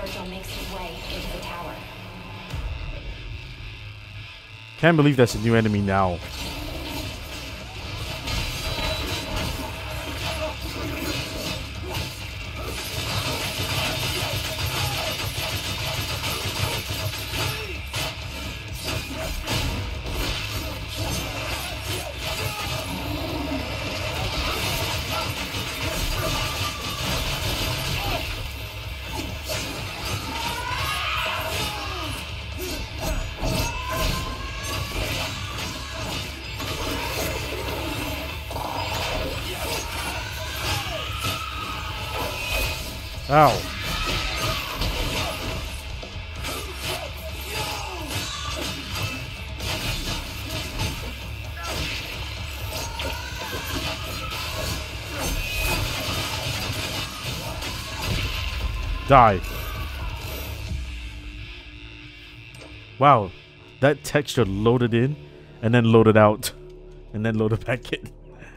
Vergil makes his way into the tower. Can't believe that's a new enemy now. Ow. Die. Wow. That texture loaded in and then loaded out and then loaded back in.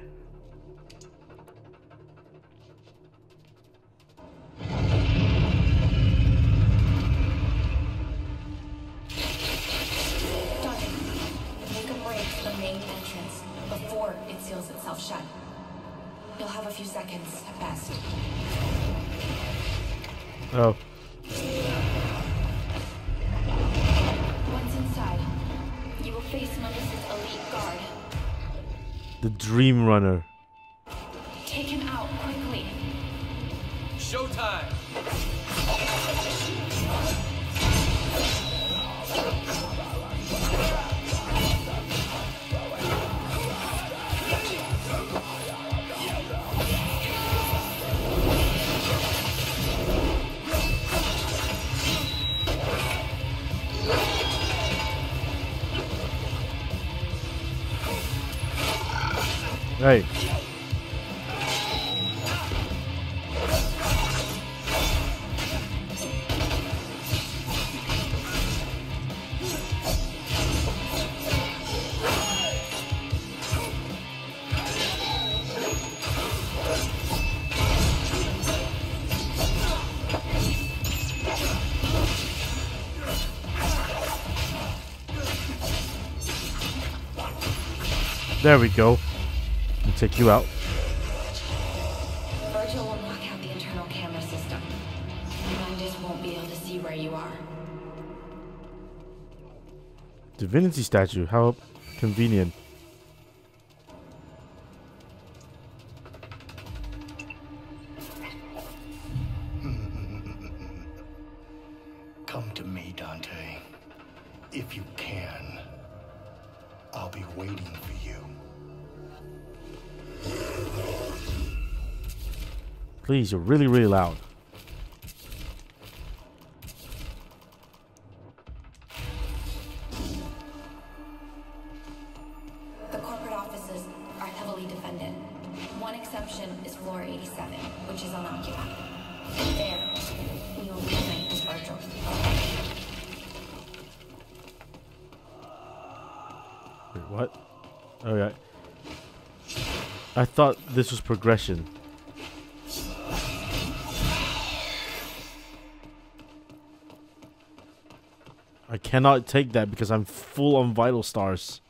Oh. Once inside, you will face Mundus' elite guard. The Dream Runner. Take him out quickly. Showtime! Right. There we go. I'll take you out. Vergil will knock out the internal camera system. Mundus won't be able to see where you are. Divinity statue. How convenient. Come to me, Dante. If you can. I'll be waiting for you. Please, you're really, really loud. The corporate offices are heavily defended. One exception is floor 87, which is unoccupied. There, we will reunite with Vergil. Wait, what? Oh, yeah. I thought this was progression. I cannot take that because I'm full on vital stars.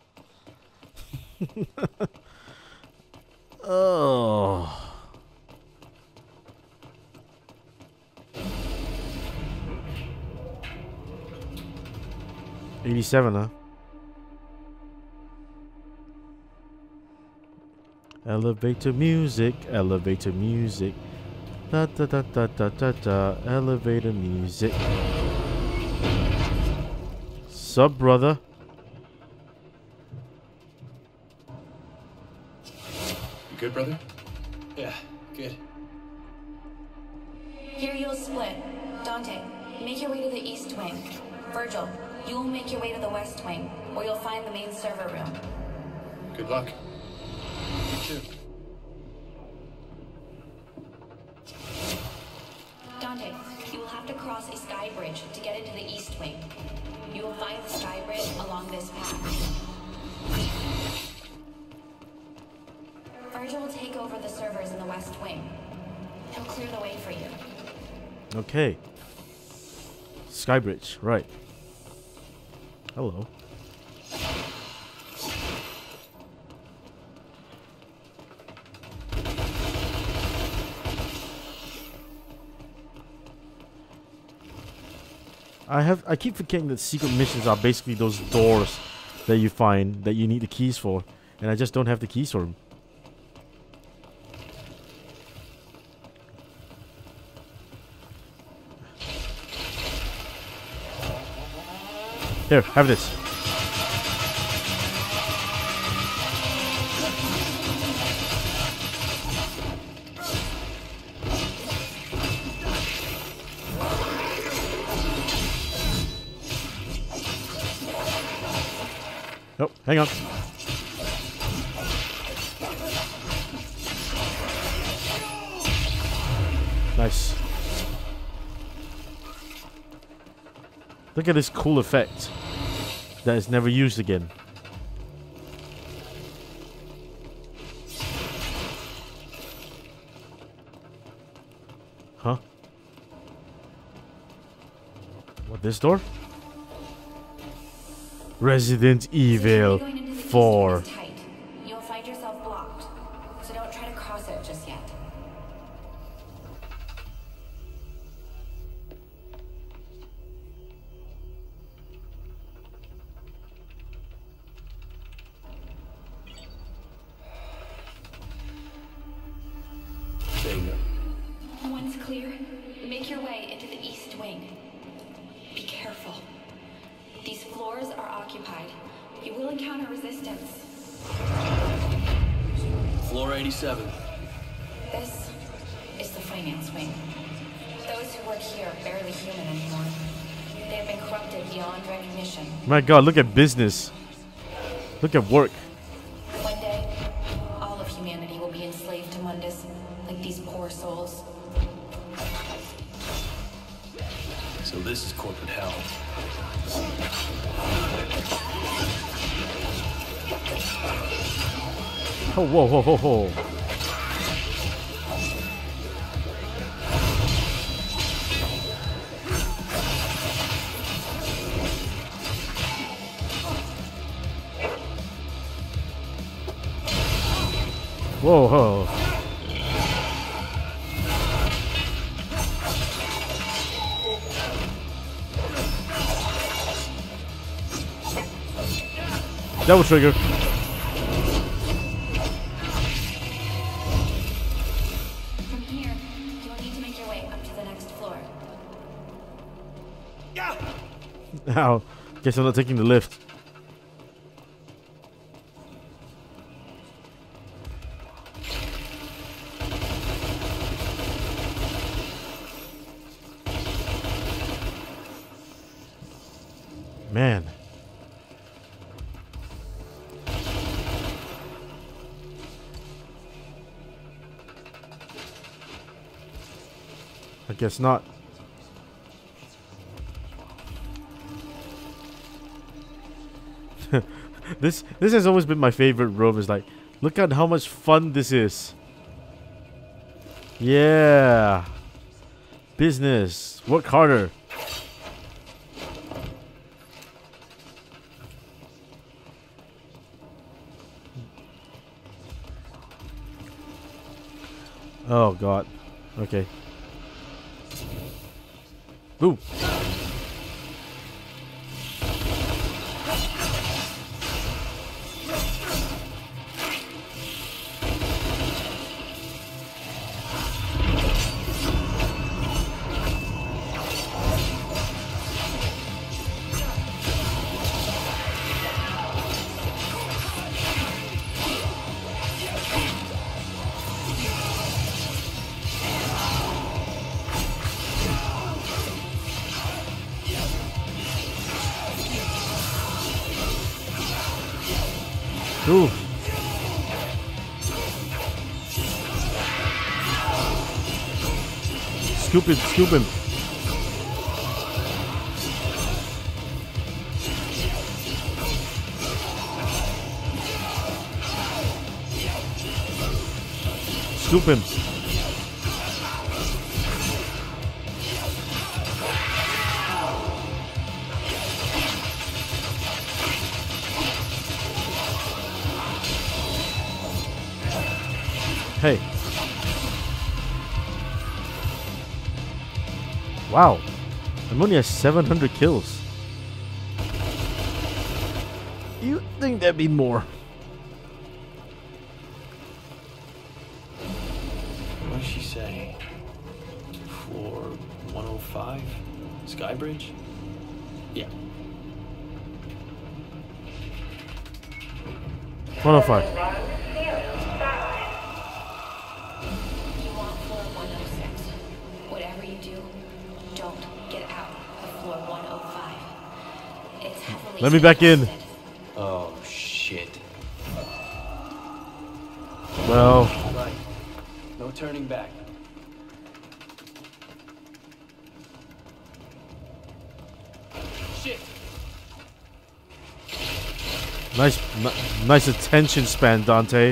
Oh. $87, huh? Elevator music, elevator music. Da da da da da da da. Elevator music. Sup, brother? You good, brother? Yeah, good. Here you'll split. Dante, make your way to the east wing. Vergil, you will make your way to the west wing, where you'll find the main server room. Good luck. You too. Dante, you will have to cross a sky bridge to get into the east wing. You will find the sky bridge along this path. Vergil will take over the servers in the west wing. He'll clear the way for you. Okay. Skybridge, right. Hello. I keep forgetting that secret missions are basically those doors that you find that you need the keys for, and I just don't have the keys for them. Here, have this. Oh, hang on. Nice. Look at this cool effect that is never used again. Huh? What, this door? Resident Evil 4. You'll find yourself blocked, so don't try to cross it just yet. Once clear, make your way into the east wing. Be careful. These floors are occupied. You will encounter resistance. Floor 87. This is the finance wing. Those who work here are barely human anymore. They have been corrupted beyond recognition. My god, look at business. Look at work. One day, all of humanity will be enslaved to Mundus, like these poor souls. So this is corporate hell. Oh, whoa, whoa, whoa, whoa. Whoa, whoa. Double trigger. From here, you will need to make your way up to the next floor. Ow. Guess I'm not taking the lift. Man. I guess not. This has always been my favorite room. Is like, look at how much fun this is. Yeah. Business. Work harder. Oh god. Okay. Boom. Ooh. Scoop him, scoop him. Scoop him. Hey. Wow. I'm only at 700 kills. You'd think there'd be more. What did she say? Floor 105? Skybridge? Yeah. 105. You want floor 106. Whatever you do, don't get out of floor 105. It's heavily Let me back in. tested. Oh, shit. Well, Right. No turning back. Shit. nice attention span, Dante.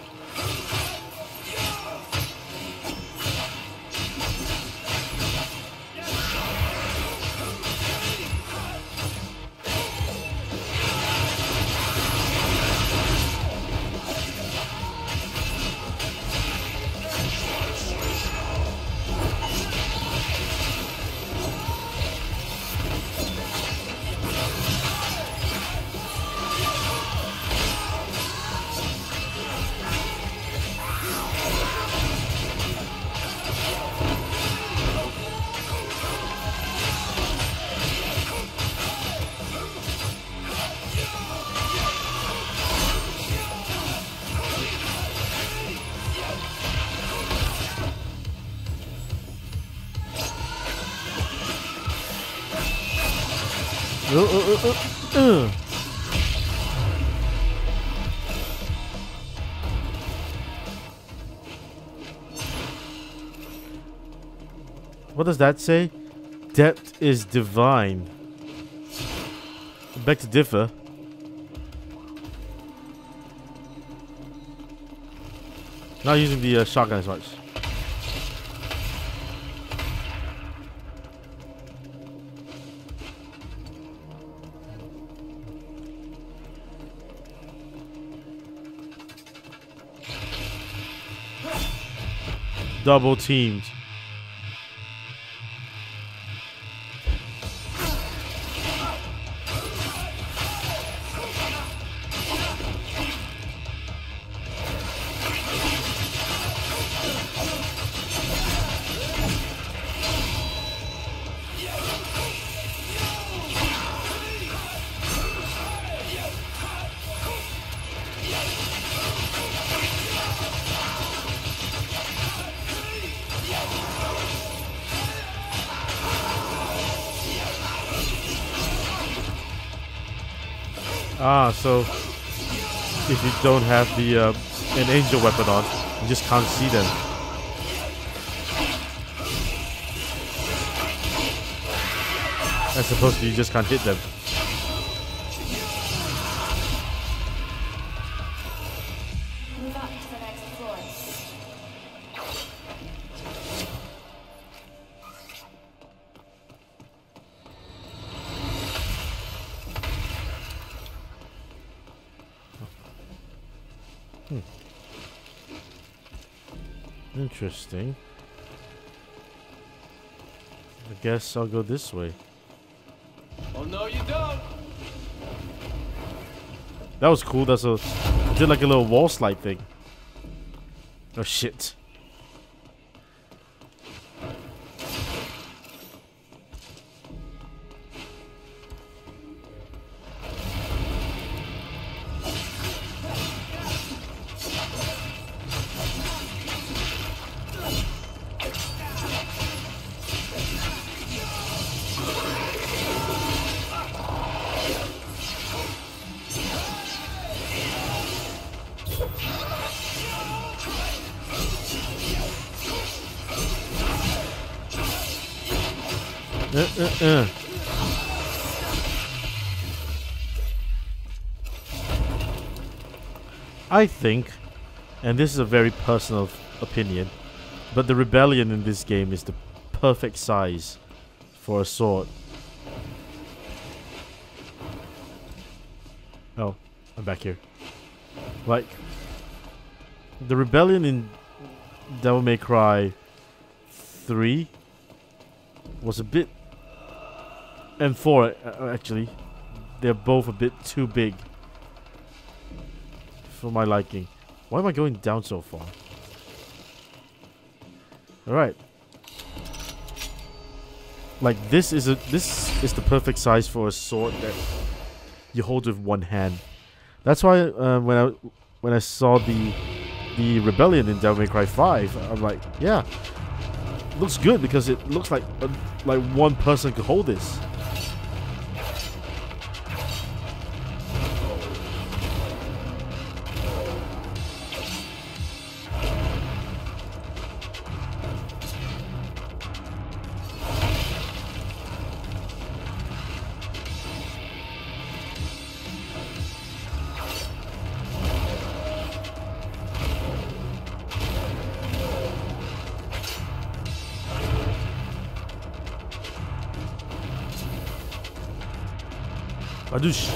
What does that say? Depth is divine. I beg to differ. Not using the shotgun as much. Double teamed. Ah, so if you don't have the an angel weapon on, you just can't see them. As opposed to you just can't hit them. Move up to the next floor. Interesting. I guess I'll go this way. Oh, no, you don't. That was cool. That's a I did like a little wall slide thing. Oh shit. I think, and this is a very personal opinion, but the rebellion in this game is the perfect size for a sword. Oh, I'm back here. Like, the rebellion in Devil May Cry 3 was a bit, and 4 actually, they're both a bit too big for my liking. Why am I going down so far? Alright. Like this is the perfect size for a sword that you hold with one hand. That's why when I saw the Rebellion in Devil May Cry 5, I'm like, yeah, looks good because it looks like one person could hold this. Adoosh.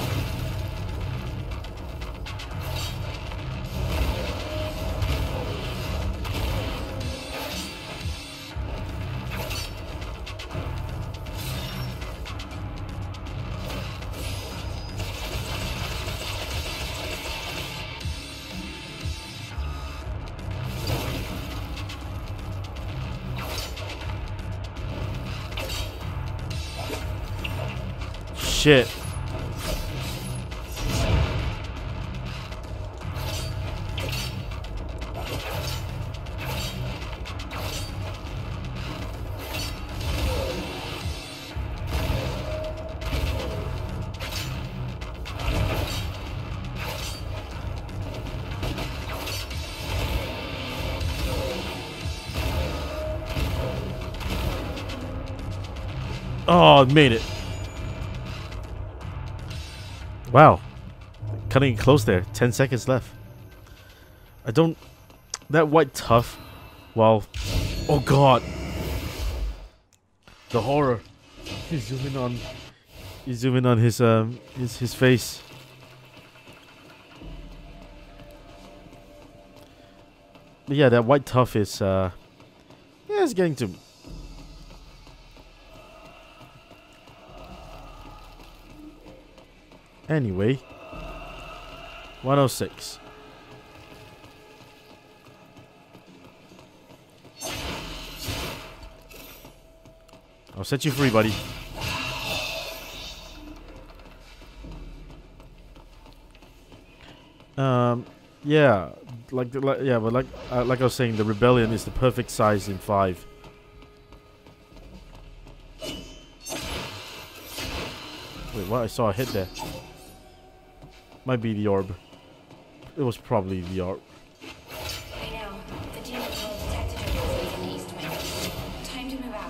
Shit. Oh, made it. Wow. Cutting it close there. 10 seconds left. I don't... That white tough... Well... Oh god. The horror. He's zooming on... He's zooming on his face. But yeah, that white tough is... Yeah, it's getting to... Anyway, 106. I'll set you free, buddy. Yeah, like I was saying, the Rebellion is the perfect size in 5. Wait, what? I saw a hit there. Might be the orb. It was probably the orb. By now, the demon will have detected your presence in the East Wing. Time to move out.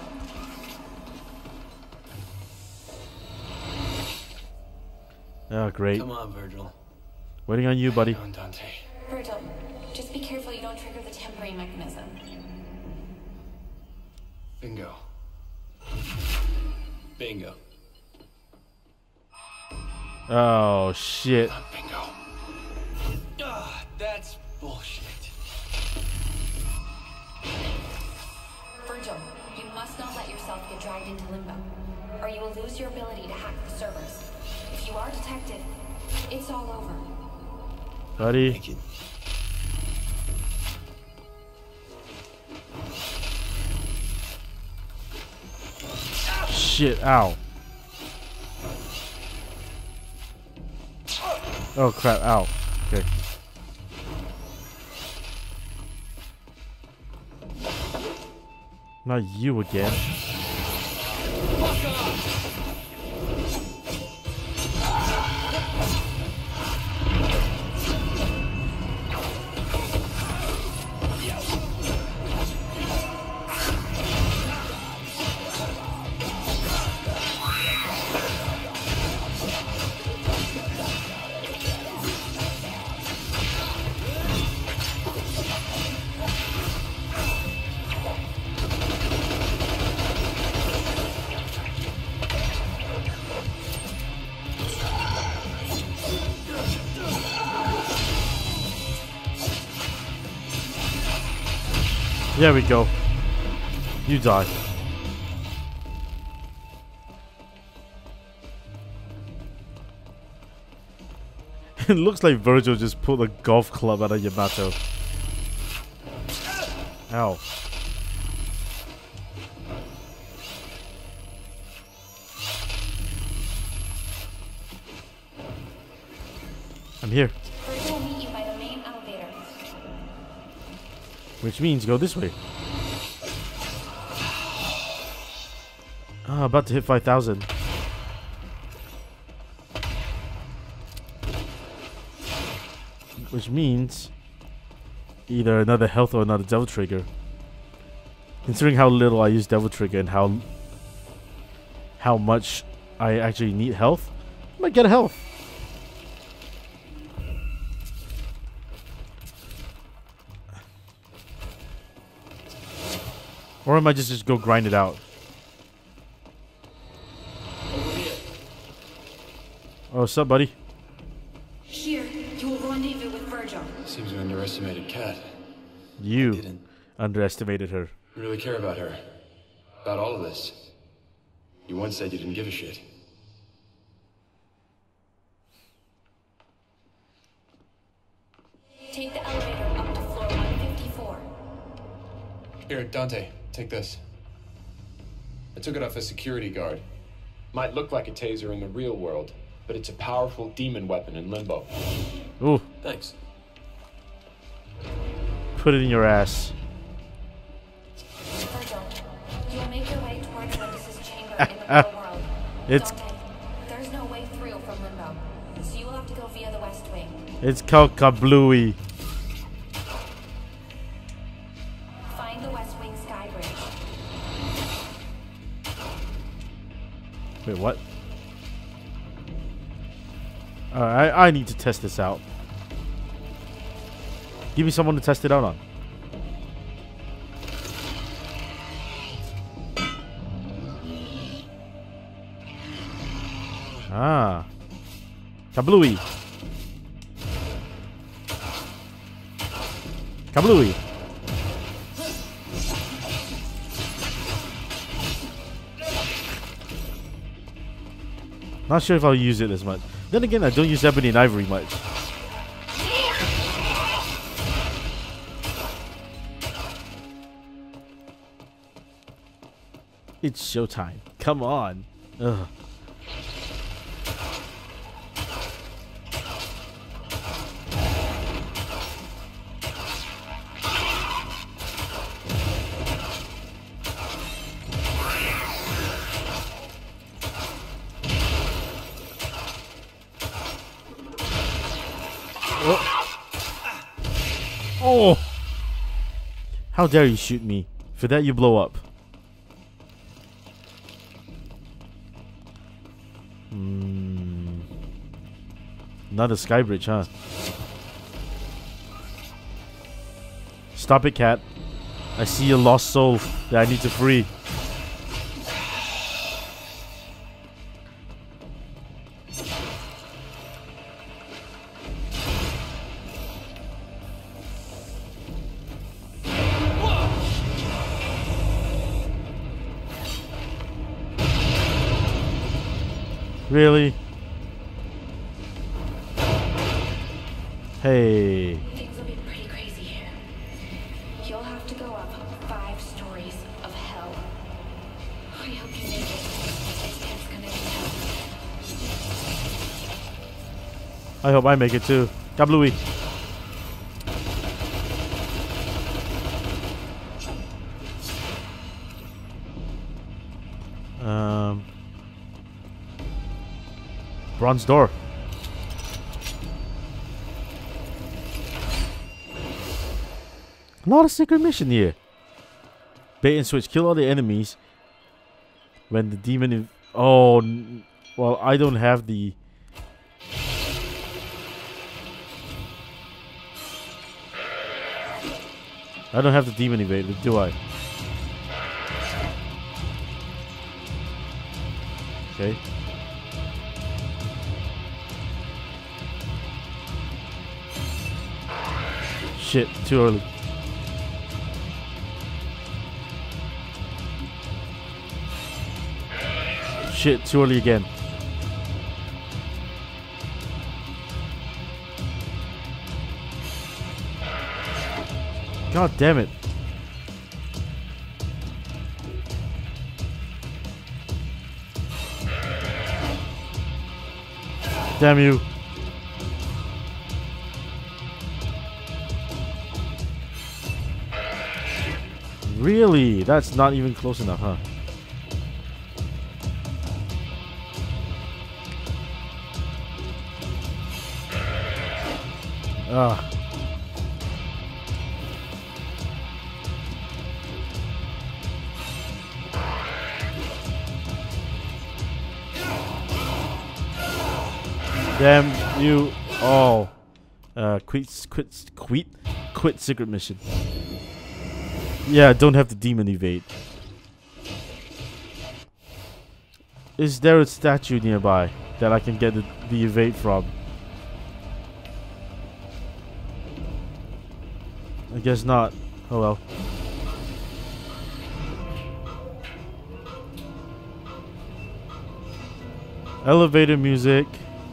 Oh, great. Come on, Vergil. Waiting on you, buddy. Come on, Dante. Vergil, just be careful you don't trigger the tempering mechanism. Bingo. Bingo. Oh, shit. Bingo. That's bullshit. Vergil, you must not let yourself get dragged into limbo, or you will lose your ability to hack the servers. If you are detected, it's all over. Buddy. Thank you. Shit, ow. Oh crap, ow. Okay. Not you again. There we go. You die. It looks like Vergil just pulled a golf club out of Yamato. Ow. I'm here. Vergil will meet you by the main elevator. Which means go this way. Ah, about to hit 5,000. Which means either another health or another devil trigger. Considering how little I use devil trigger and how much I actually need health, I might get a health. Or I might just go grind it out. Oh, what's up, buddy? Here, you will rendezvous with Vergil. Seems we underestimated Kat. You Didn't underestimated her. you really care about her. About all of this. You once said you didn't give a shit. Take the elevator up to floor 154. Here, Dante, take this. I took it off a security guard. Might look like a taser in the real world, but it's a powerful demon weapon in limbo. Ooh, Thanks. put it in your ass. Vergil, you will make your way towards Mundus's chamber in the real world. It's Dante, there's no way through from limbo, so you will have to go via the West Wing. it's called Kablooey. Find the West Wing sky bridge. Wait, what? I need to test this out. Give me someone to test it out on. Ah. Kablooey. Kablooey. Not sure if I'll use it as much. Then again, I don't use Ebony and Ivory much. It's showtime. Come on. Ugh. Oh! How dare you shoot me? For that you blow up. Not a sky bridge, huh? Stop it, cat. I see a lost soul that I need to free. Really? Hey. Things will be pretty crazy here. You'll have to go up 5 stories of hell. I hope you make it. It's gonna be hell. I hope I make it too. Kablooey. Bronze door. Not a secret mission here. Bait and switch. Kill all the enemies. When the demon... well, I don't have the... I don't have the demon evader, do I? Okay. Shit, too early. shit, too early again. God damn it. Damn you. Really? That's not even close enough, huh? Ah. Damn you all. Quit secret mission. Yeah, don't have the demon evade. Is there a statue nearby that I can get the evade from? I guess not. Oh well. Elevator music.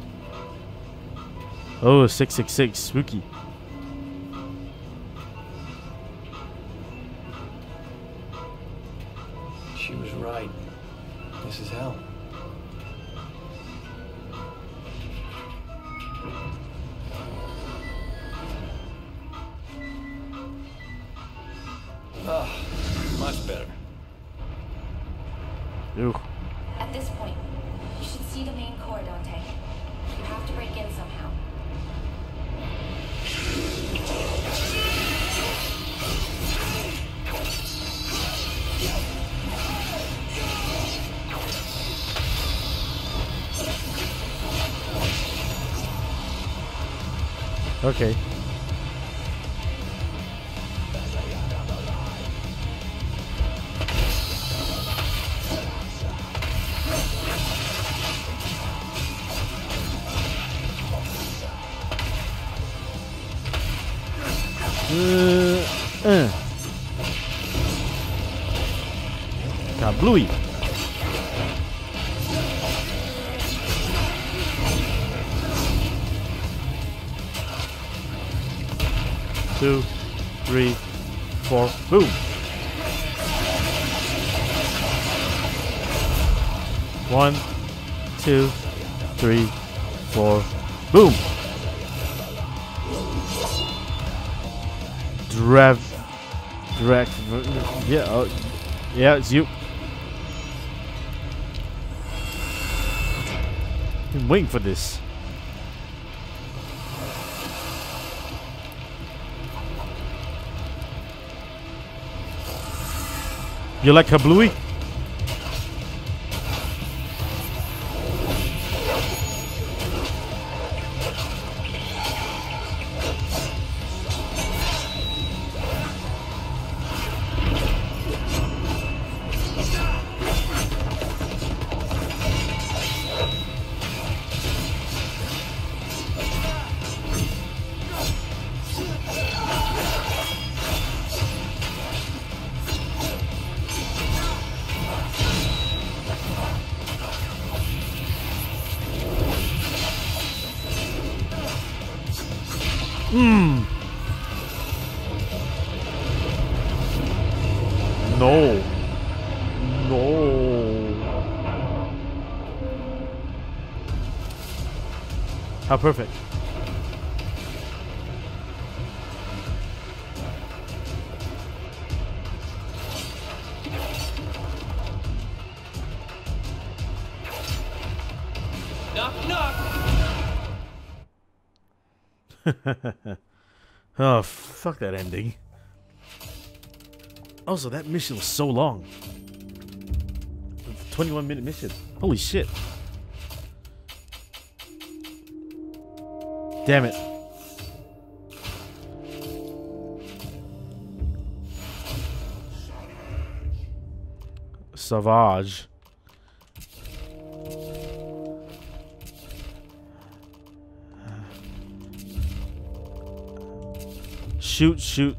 Oh, 666, spooky. She was right. This is hell. Ah, much better. Ew. At this point, you should see the main core, Dante. You have to break in somehow. Okay. Kablooey. Two, three, four, boom. One, two, three, four, boom. Direct. Yeah, yeah, it's you. I'm waiting for this. You like Kablooey? No. No. How perfect. Knock, knock. Oh, fuck that ending. Also, that mission was so long. 21-minute mission. Holy shit. Damn it. Savage. Shoot, shoot.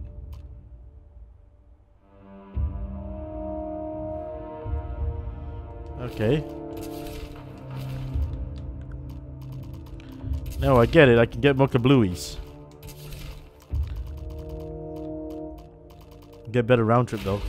Okay. No, I get it. I can get mocha blueies. Get better round trip though.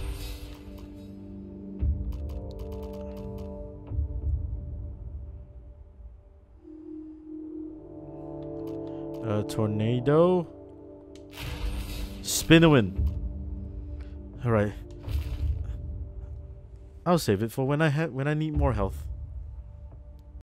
Tornado. Spinowin. All right. I'll save it for when I need more health.